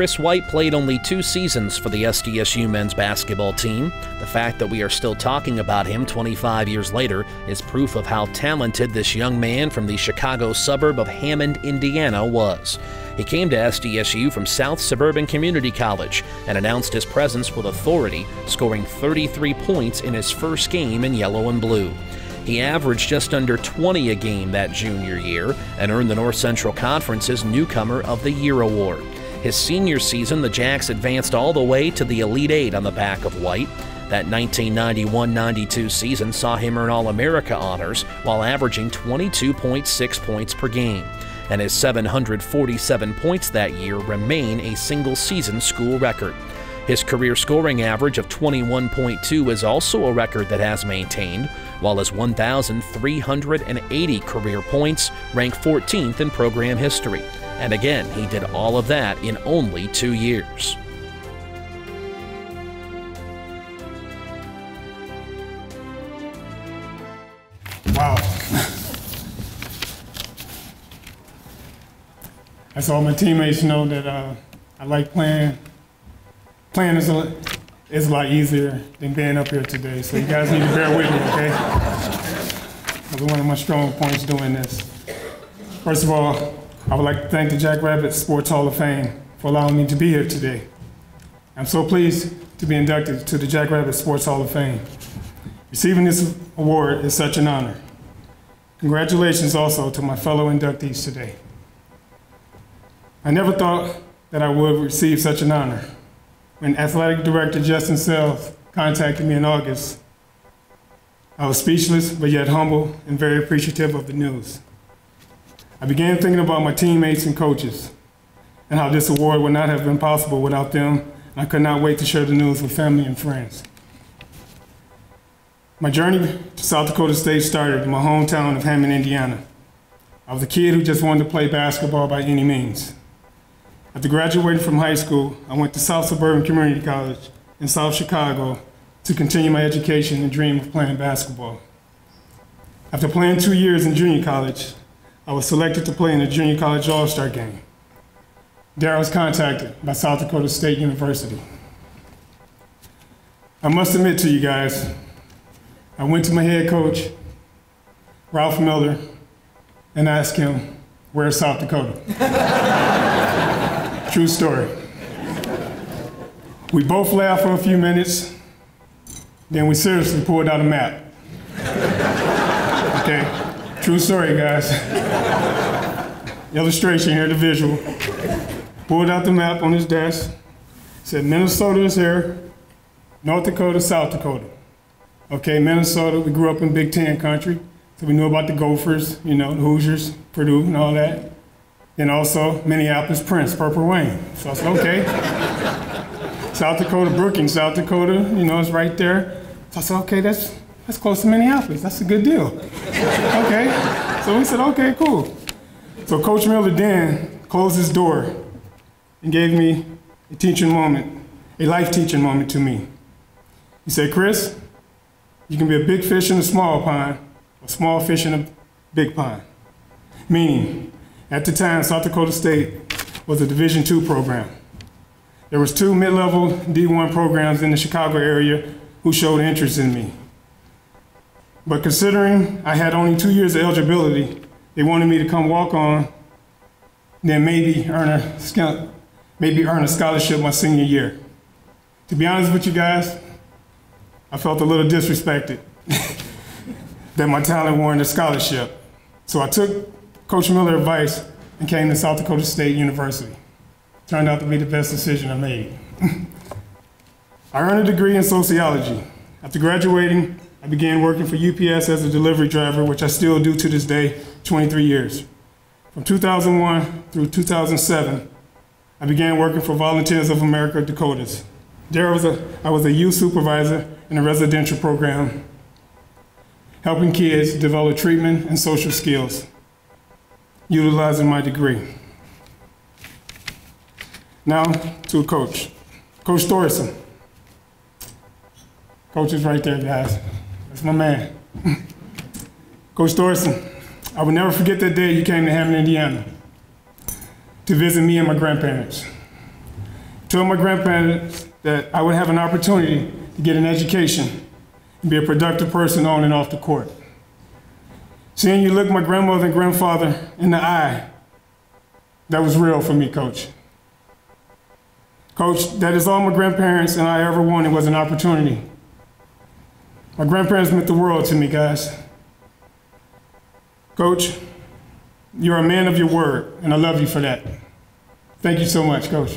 Chris White played only 2 seasons for the SDSU men's basketball team. The fact that we are still talking about him 25 years later is proof of how talented this young man from the Chicago suburb of Hammond, Indiana was. He came to SDSU from South Suburban Community College and announced his presence with authority, scoring 33 points in his first game in yellow and blue. He averaged just under 20 a game that junior year and earned the North Central Conference's Newcomer of the Year award. His senior season, the Jacks advanced all the way to the Elite Eight on the back of White. That 1991-92 season saw him earn All-America honors while averaging 22.6 points per game. And his 747 points that year remain a single-season school record. His career scoring average of 21.2 is also a record that has maintained, while his 1,380 career points rank 14th in program history. And again, he did all of that in only 2 years. Wow. That's all my teammates know that I like playing. Playing is a lot easier than being up here today, so you guys need to bear with me, okay? That's one of my strong points doing this. First of all, I would like to thank the Jackrabbit Sports Hall of Fame for allowing me to be here today. I'm so pleased to be inducted to the Jackrabbit Sports Hall of Fame. Receiving this award is such an honor. Congratulations also to my fellow inductees today. I never thought that I would receive such an honor. When Athletic Director Justin Sells contacted me in August, I was speechless, but yet humble and very appreciative of the news. I began thinking about my teammates and coaches and how this award would not have been possible without them, and I could not wait to share the news with family and friends. My journey to South Dakota State started in my hometown of Hammond, Indiana. I was a kid who just wanted to play basketball by any means. After graduating from high school, I went to South Suburban Community College in South Chicago to continue my education and dream of playing basketball. After playing 2 years in junior college, I was selected to play in the Junior College All-Star Game. There I was contacted by South Dakota State University. I must admit to you guys, I went to my head coach, Ralph Miller, and asked him, "Where's South Dakota?" True story. We both laughed for a few minutes, then we seriously pulled out a map. Okay, true story, guys. Illustration here, the visual. Pulled out the map on his desk, said Minnesota is here, North Dakota, South Dakota. Okay, Minnesota, we grew up in Big Ten country, so we knew about the Gophers, you know, the Hoosiers, Purdue, and all that. And also Minneapolis Prince, Purple Rain. So I said, okay. South Dakota, Brookings, South Dakota, you know, it's right there. So I said, okay, that's close to Minneapolis. That's a good deal. Okay. So we said, okay, cool. So Coach Miller then closed his door and gave me a teaching moment, a life teaching moment to me. He said, Chris, you can be a big fish in a small pond, or small fish in a big pond. Meaning, at the time, South Dakota State was a Division II program. There was 2 mid-level D1 programs in the Chicago area who showed interest in me. But considering I had only 2 years of eligibility, they wanted me to come walk on, then maybe earn a scholarship my senior year. To be honest with you guys, I felt a little disrespected that my talent warranted a scholarship. So I took Coach Miller's advice and came to South Dakota State University. Turned out to be the best decision I made. I earned a degree in sociology. After graduating, I began working for UPS as a delivery driver, which I still do to this day, 23 years. From 2001 through 2007, I began working for Volunteers of America Dakotas. There I was a youth supervisor in a residential program, helping kids develop treatment and social skills, utilizing my degree. Now to a coach, Coach Thorson. Coach is right there, guys. That's my man. Coach Thorson, I will never forget that day you came to Hammond, Indiana to visit me and my grandparents. told my grandparents that I would have an opportunity to get an education and be a productive person on and off the court. Seeing you look my grandmother and grandfather in the eye, that was real for me, Coach. Coach, that is all my grandparents and I ever wanted was an opportunity. My grandparents meant the world to me, guys. Coach, you're a man of your word, and I love you for that. Thank you so much, Coach.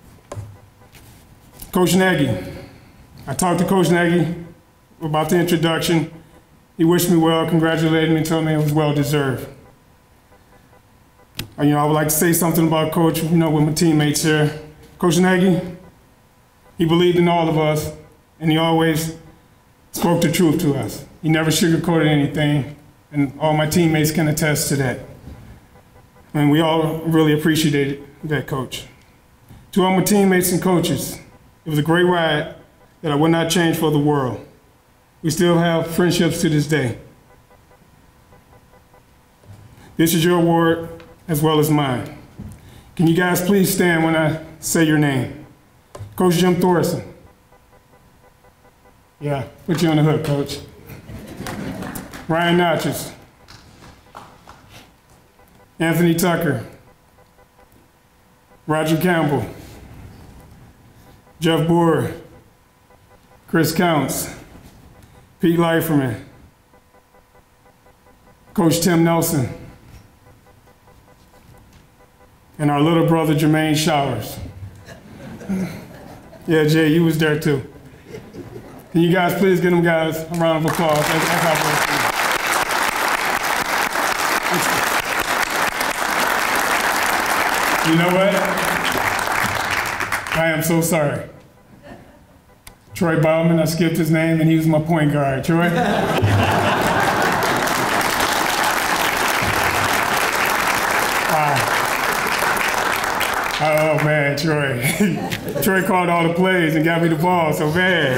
Coach Nagy, I talked to Coach Nagy about the introduction. He wished me well, congratulated me, and told me it was well-deserved. I would like to say something about Coach, with my teammates here. Coach Nagy, he believed in all of us, and he always spoke the truth to us. He never sugarcoated anything, and all my teammates can attest to that. And we all really appreciated that, Coach. To all my teammates and coaches, it was a great ride that I would not change for the world. We still have friendships to this day. This is your award as well as mine. Can you guys please stand when I say your name? Coach Jim Thorson. Yeah, put you on the hook, Coach. Ryan Natchez. Anthony Tucker. Roger Campbell. Jeff Boer. Chris Counts. Pete Leiferman. Coach Tim Nelson. And our little brother, Jermaine Showers. Yeah, Jay, you was there too. Can you guys please give them guys a round of applause? You know what? I am so sorry. Troy Bauman, I skipped his name, and he was my point guard. Troy? Oh man, Troy. Troy called all the plays and got me the ball, so man.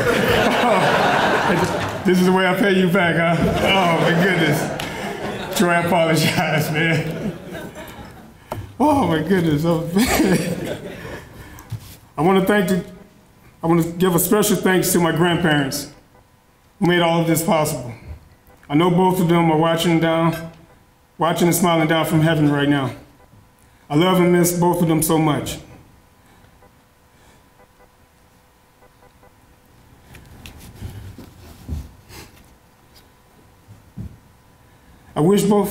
This is the way I pay you back, huh? Oh my goodness. Troy, I apologize, man. Oh my goodness. Oh, man. I want to give a special thanks to my grandparents who made all of this possible. I know both of them are watching and smiling down from heaven right now. I love and miss both of them so much. I wish both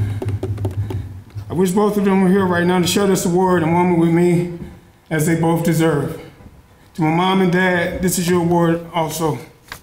of them were here right now to share this award a moment with me, as they both deserve. To my mom and dad, this is your award also.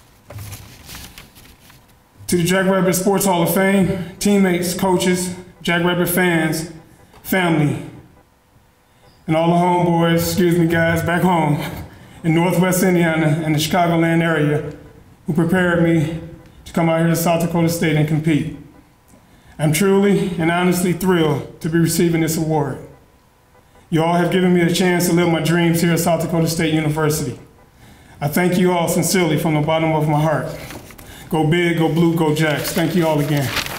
To the Jackrabbit Sports Hall of Fame, teammates, coaches, Jackrabbit fans, family, and all the homeboys, guys, back home in Northwest Indiana and the Chicagoland area who prepared me to come out here to South Dakota State and compete. I'm truly and honestly thrilled to be receiving this award. You all have given me a chance to live my dreams here at South Dakota State University. I thank you all sincerely from the bottom of my heart. Go big, go blue, go Jacks. Thank you all again.